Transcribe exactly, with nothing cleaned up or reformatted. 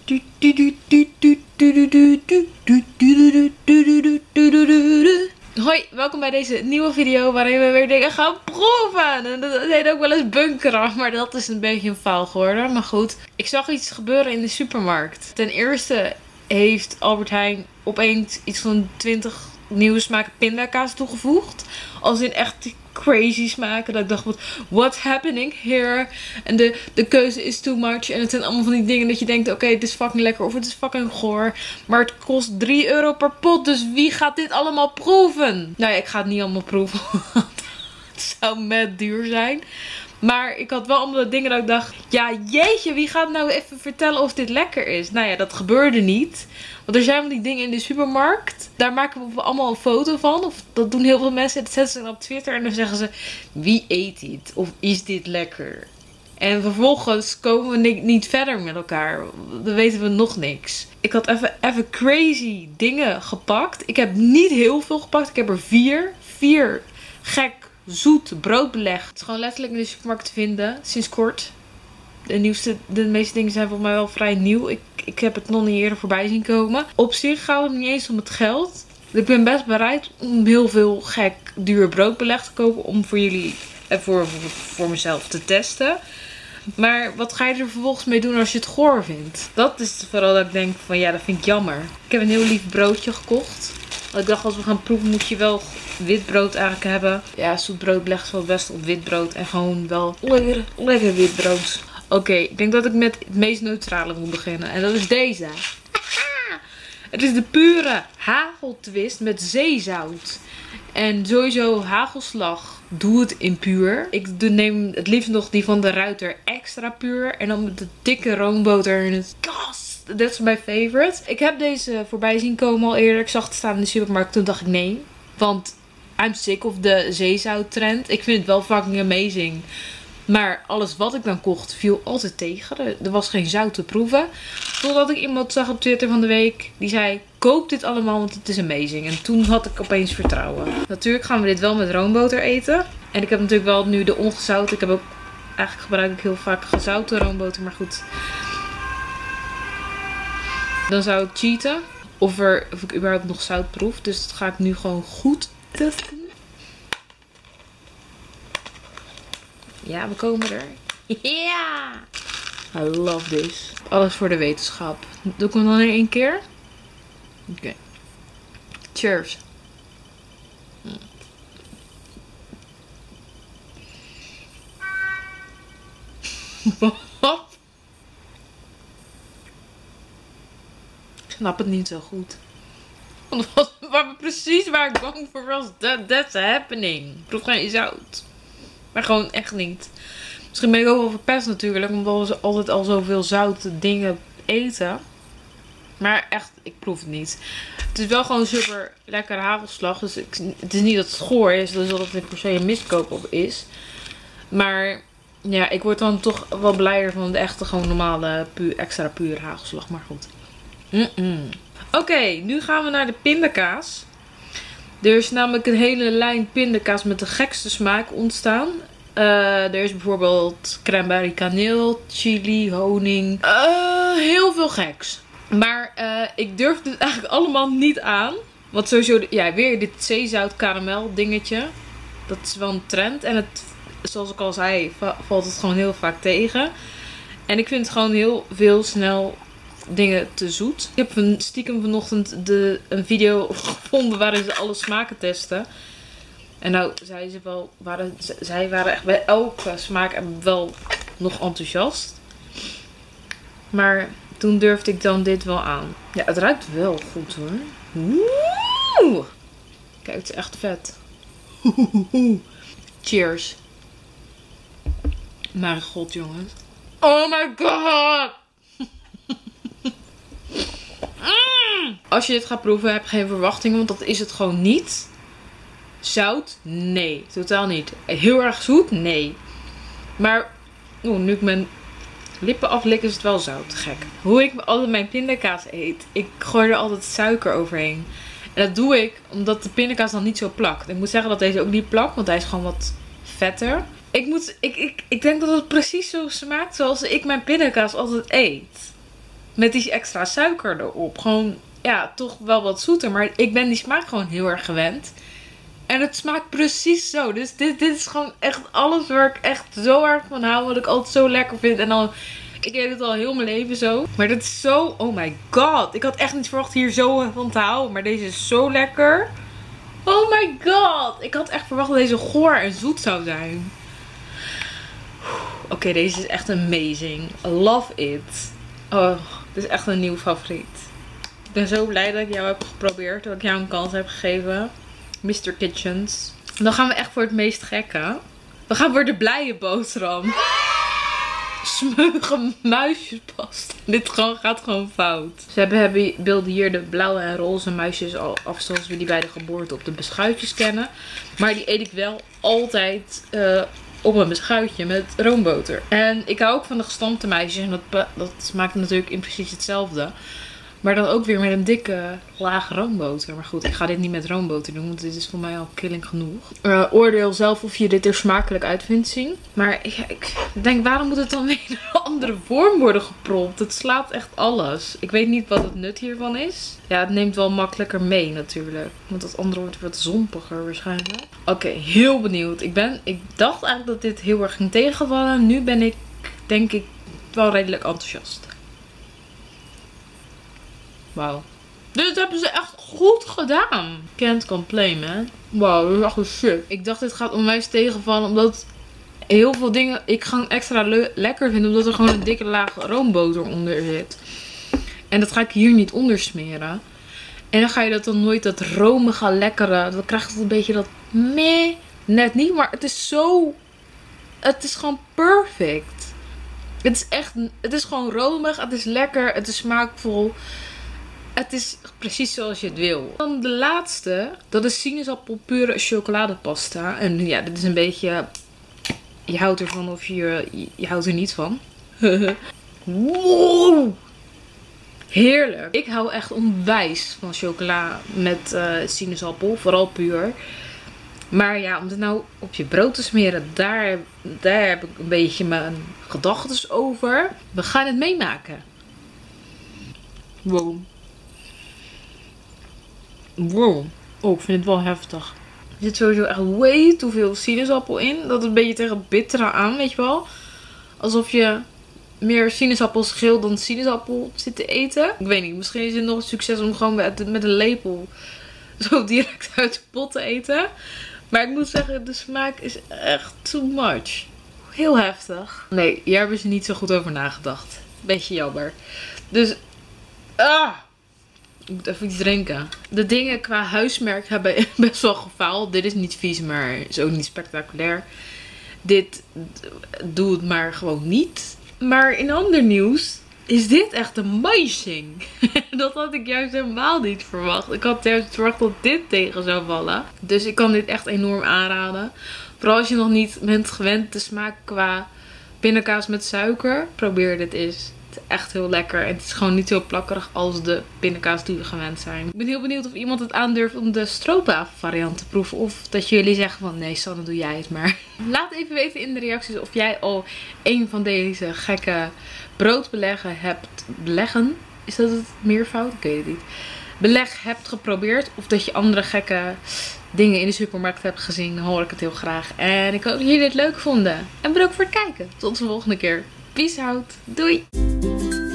Hoi, welkom bij deze nieuwe video waarin we weer dingen gaan proeven. En dat heet ook wel eens bunkeren, maar dat is een beetje een faal geworden. Maar goed, ik zag iets gebeuren in de supermarkt. Ten eerste heeft Albert Heijn opeens iets van twintig nieuwe smaken pindakaas toegevoegd. Als in echt die crazy smaken. Dat ik dacht, what's happening here? En de, de keuze is too much. En het zijn allemaal van die dingen dat je denkt, oké, okay, het is fucking lekker of het is fucking goor. Maar het kost drie euro per pot. Dus wie gaat dit allemaal proeven? Nou ja, ik ga het niet allemaal proeven. Het zou met duur zijn. Maar ik had wel allemaal dingen dat ik dacht, ja jeetje, wie gaat nou even vertellen of dit lekker is? Nou ja, dat gebeurde niet. Want er zijn van die dingen in de supermarkt. Daar maken we allemaal een foto van. Of dat doen heel veel mensen. Dat zetten ze dan op Twitter en dan zeggen ze, wie eet dit? Of is dit lekker? En vervolgens komen we niet verder met elkaar. Dan weten we nog niks. Ik had even, even crazy dingen gepakt. Ik heb niet heel veel gepakt. Ik heb er vier. Vier gek zoet broodbeleg. Het is gewoon letterlijk in de supermarkt te vinden. Sinds kort. De nieuwste, de meeste dingen zijn volgens mij wel vrij nieuw. Ik, ik heb het nog niet eerder voorbij zien komen. Op zich gaat het niet eens om het geld. Ik ben best bereid om heel veel gek duur broodbeleg te kopen. Om voor jullie en voor, voor, voor mezelf te testen. Maar wat ga je er vervolgens mee doen als je het goor vindt? Dat is vooral dat ik denk van ja, dat vind ik jammer. Ik heb een heel lief broodje gekocht. Want ik dacht, als we gaan proeven moet je wel wit brood eigenlijk hebben. Ja, zoet brood legt wel best op wit brood. En gewoon wel lekker, lekker wit brood. Oké, okay, ik denk dat ik met het meest neutrale moet beginnen. En dat is deze. Het is de pure hageltwist met zeezout. En sowieso hagelslag. Doe het in puur. Ik neem het liefst nog die van de Ruiter extra puur. En dan met de dikke roomboter in het kast. Dat is mijn favorite. Ik heb deze voorbij zien komen al eerder. Ik zag het staan in de supermarkt. Toen dacht ik nee. Want I'm sick of de zeezout trend. Ik vind het wel fucking amazing. Maar alles wat ik dan kocht viel altijd tegen. Er was geen zout te proeven. Totdat ik iemand zag op Twitter van de week. Die zei, koop dit allemaal want het is amazing. En toen had ik opeens vertrouwen. Natuurlijk gaan we dit wel met roomboter eten. En ik heb natuurlijk wel nu de ongezouten. Ik heb ook, eigenlijk gebruik ik heel vaak gezouten roomboter. Maar goed. Dan zou ik cheaten. Of, er, of ik überhaupt nog zout proef. Dus dat ga ik nu gewoon goed testen. Ja, we komen er. Ja! Yeah. I love this. Alles voor de wetenschap. Doe ik hem dan in één keer? Oké. Okay. Cheers. Wat? Ik snap het niet zo goed. Want wat, waar, precies waar ik bang voor was. That, that's happening. Ik proef geen zout. Maar gewoon echt niet. Misschien ben ik ook wel verpest natuurlijk. Omdat we altijd al zoveel zoute dingen eten. Maar echt, ik proef het niet. Het is wel gewoon super lekker hagelslag. Dus ik, het is niet dat het goor is. Dus dat het per se een miskoop op is. Maar ja, ik word dan toch wel blijer van de echte gewoon normale puur, extra pure hagelslag. Maar goed. Mm -mm. Oké, okay, nu gaan we naar de pindakaas. Er is namelijk een hele lijn pindakaas met de gekste smaak ontstaan. Uh, er is bijvoorbeeld cranberry kaneel, chili, honing. Uh, heel veel geks. Maar uh, ik durf dit eigenlijk allemaal niet aan. Want sowieso, ja, weer dit zeezout karamel dingetje. Dat is wel een trend. En het, zoals ik al zei, valt het gewoon heel vaak tegen. En ik vind het gewoon heel veel snel dingen te zoet. Ik heb een stiekem vanochtend de, een video gevonden waarin ze alle smaken testen. En nou, zei ze wel, waren, zij waren echt bij elke smaak wel nog enthousiast. Maar toen durfde ik dan dit wel aan. Ja, het ruikt wel goed hoor. Oeh. Kijk, het is echt vet. Cheers. Mijn god jongens. Oh my god. Mm. Als je dit gaat proeven, heb je geen verwachtingen, want dat is het gewoon niet. Zout? Nee, totaal niet. Heel erg zoet? Nee. Maar, oeh, nu ik mijn lippen aflik is het wel zout. Gek. Hoe ik altijd mijn pindakaas eet, ik gooi er altijd suiker overheen. En dat doe ik omdat de pindakaas dan niet zo plakt. Ik moet zeggen dat deze ook niet plakt, want hij is gewoon wat vetter. Ik, moet, ik, ik, ik denk dat het precies zo smaakt zoals ik mijn pindakaas altijd eet. met die extra suiker erop. Gewoon, ja, toch wel wat zoeter. Maar ik ben die smaak gewoon heel erg gewend. En het smaakt precies zo. Dus dit, dit is gewoon echt alles waar ik echt zo erg van hou. Wat ik altijd zo lekker vind. En dan, ik eet het al heel mijn leven zo. Maar dit is zo, oh my god. Ik had echt niet verwacht hier zo van te houden. Maar deze is zo lekker. Oh my god. Ik had echt verwacht dat deze goor en zoet zou zijn. Oké, okay, deze is echt amazing. Love it. Oh, dit is echt een nieuw favoriet. Ik ben zo blij dat ik jou heb geprobeerd. Dat ik jou een kans heb gegeven. mister Kitchens. Dan gaan we echt voor het meest gekke. We gaan voor de blije boterham. Smeuige muisjespasta. Dit gewoon, gaat gewoon fout. Ze hebben, hebben, beelden hier de blauwe en roze muisjes al af zoals we die bij de geboorte op de beschuitjes kennen. Maar die eet ik wel altijd uh, op een beschuitje met roomboter. En ik hou ook van de gestampte muisjes. En dat, dat smaakt natuurlijk in precies hetzelfde. Maar dan ook weer met een dikke laag roomboter. Maar goed, ik ga dit niet met roomboter doen. Want dit is voor mij al killing genoeg. Uh, oordeel zelf of je dit er smakelijk uit vindt zien. Maar ik, ik denk, waarom moet het dan weer in een andere vorm worden gepropt? Het slaat echt alles. Ik weet niet wat het nut hiervan is. Ja, het neemt wel makkelijker mee natuurlijk. Want dat andere wordt wat zompiger waarschijnlijk. Oké, okay, heel benieuwd. Ik, ben, ik dacht eigenlijk dat dit heel erg ging tegenvallen. Nu ben ik, denk ik, wel redelijk enthousiast. Wauw. Dit hebben ze echt goed gedaan. Can't complain, man. Wauw, dit is echt een shit. Ik dacht dit gaat onwijs tegenvallen. Omdat heel veel dingen ik gewoon extra le lekker vind. Omdat er gewoon een dikke laag roomboter onder zit. En dat ga ik hier niet onder smeren. En dan ga je dat dan nooit dat romige, lekkere. Dan krijg je een beetje dat meh. Net niet. Maar het is zo. Het is gewoon perfect. Het is echt. Het is gewoon romig. Het is lekker. Het is smaakvol. Het is precies zoals je het wil. Dan de laatste. Dat is sinaasappel pure chocoladepasta. En ja, dit is een beetje. Je houdt ervan of je, je, je houdt er niet van. Wow. Heerlijk. Ik hou echt onwijs van chocola met uh, sinaasappel. Vooral puur. Maar ja, om het nou op je brood te smeren. Daar, daar heb ik een beetje mijn gedachten over. We gaan het meemaken. Wow. Wow. Oh, ik vind het wel heftig. Er zit sowieso echt way te veel sinaasappel in. Dat is een beetje tegen het bittere aan, weet je wel. Alsof je meer sinaasappelschil dan sinaasappel zit te eten. Ik weet niet, misschien is het nog een succes om gewoon met, met een lepel zo direct uit de pot te eten. Maar ik moet zeggen, de smaak is echt too much. Heel heftig. Nee, hier hebben ze niet zo goed over nagedacht. Beetje jammer. Dus, ah... Ik moet even iets drinken. De dingen qua huismerk hebben best wel gefaald. Dit is niet vies, maar is ook niet spectaculair. Dit, doe het maar gewoon niet. Maar in ander nieuws is dit echt amazing. Dat had ik juist helemaal niet verwacht. Ik had juist verwacht dat dit tegen zou vallen. Dus ik kan dit echt enorm aanraden. Vooral als je nog niet bent gewend de smaak qua pindakaas met suiker. Probeer dit eens. Het is echt heel lekker. En het is gewoon niet zo plakkerig als de pindakaas die we gewend zijn. Ik ben heel benieuwd of iemand het aandurft om de stroopwafel variant te proeven. Of dat jullie zeggen van nee Sanne, doe jij het maar. Laat even weten in de reacties of jij al een van deze gekke broodbeleggen hebt. Beleggen? Is dat het meervoud? Ik weet het niet. Beleg hebt geprobeerd. Of dat je andere gekke dingen in de supermarkt hebt gezien. Dan hoor ik het heel graag. En ik hoop dat jullie het leuk vonden. En bedankt voor het kijken. Tot de volgende keer. Peace out. Doei!